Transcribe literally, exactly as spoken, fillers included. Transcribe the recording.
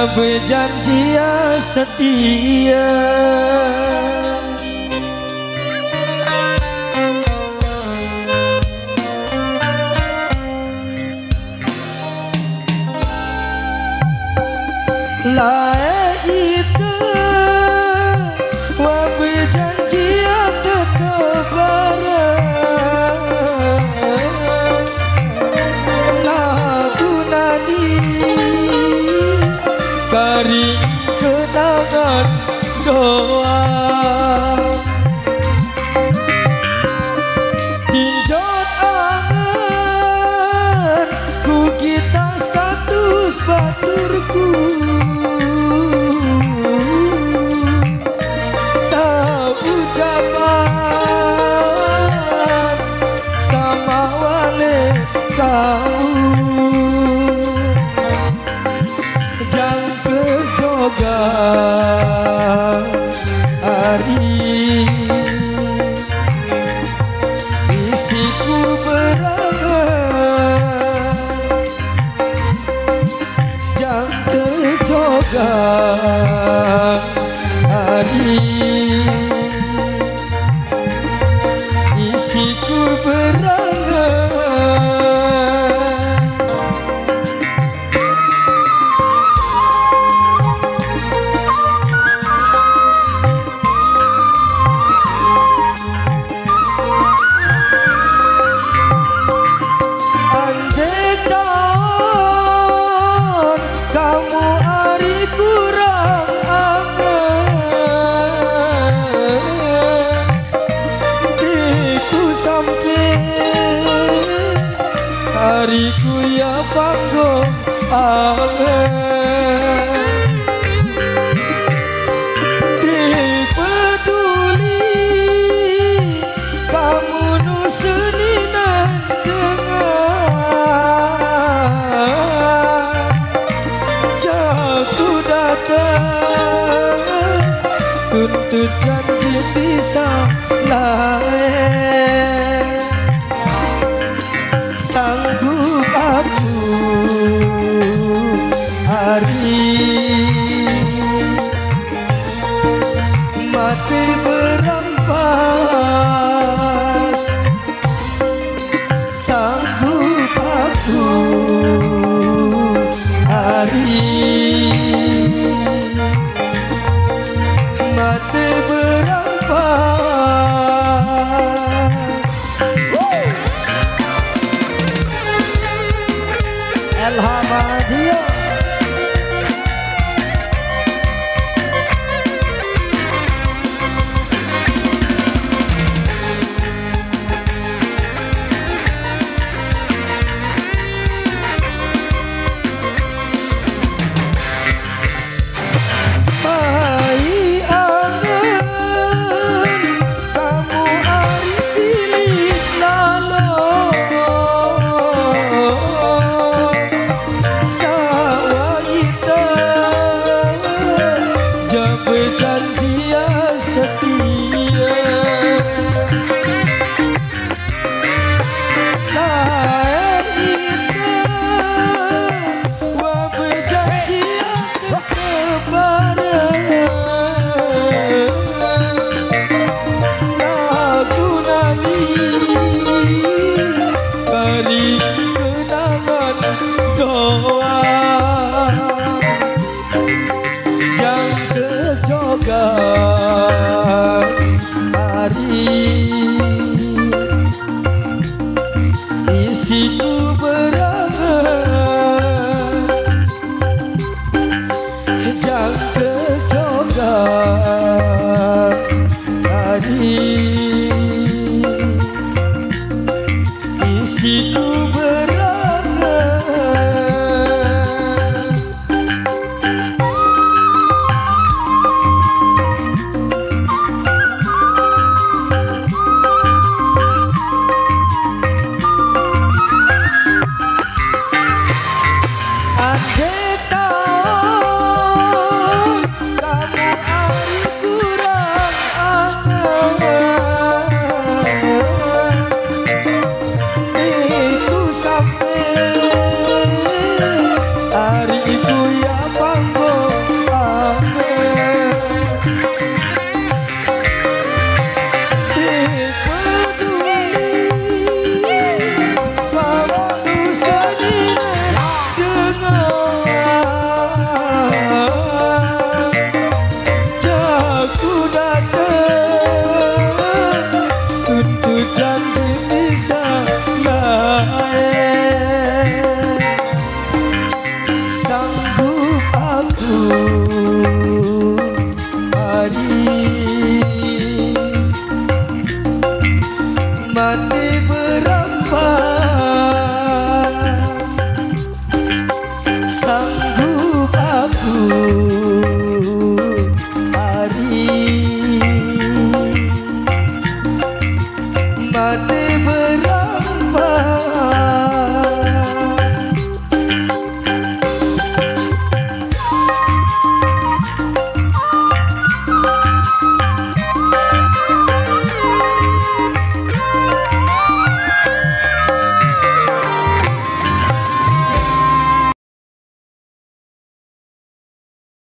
berjanji setia. Lae itu wa berjanji tetap bareng. Lagu nadi kari kenangan doa. Tinjot angan ku kita status baturku. Hari isiku berangan jang kejogan hari isiku berangan. Kamu hari kurang angan diku sampai hariku ya panggung angan dipeduli kamu nuseninan tuntut janji bisa lain sanggup aku hari mati berampas sanggup aku hari mati berampas. Elhamadia berjanji setia. Lain itu wa berjanji kebareng. Lagu nadi beri kenangan doa. Hari isiku berangan jang kejogan hari isiku berangan. Bye.